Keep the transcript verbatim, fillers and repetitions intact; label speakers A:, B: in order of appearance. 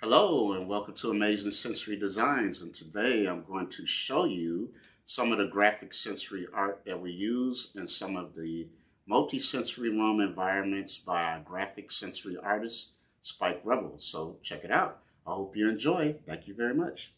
A: Hello and welcome to Amazing Sensory Designs, and today I'm going to show you some of the graphic sensory art that we use in some of the multi-sensory room environments by our graphic sensory artist Spike Rebels. So check it out. I hope you enjoy. Thank you very much.